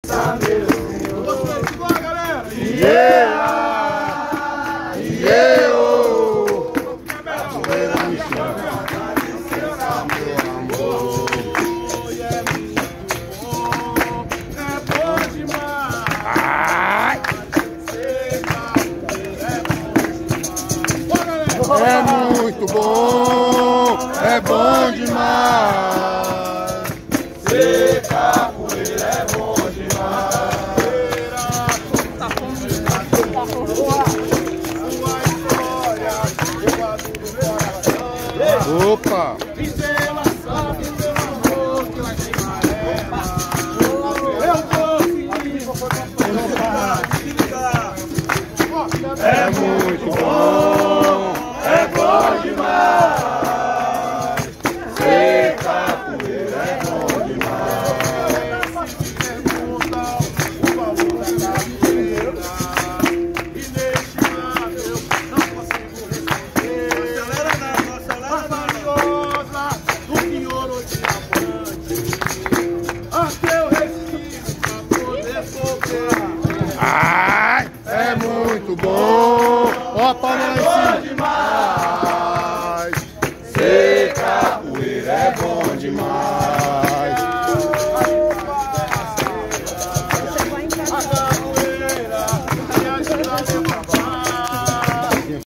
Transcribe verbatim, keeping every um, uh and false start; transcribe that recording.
Vocês, bora, galera! Yeah! Yeah! É muito bom, é bom demais. Ser capoeira é bom demais. Opa! É muito bom, é bom demais. Ser capoeira é bom demais. E neste lado eu não consigo responder. Acelera não, acelera maravilhosa do senhor diamante. Até eu respiro pra poder sofrer. Ai, é muito bom. Ó, palma lá em cima.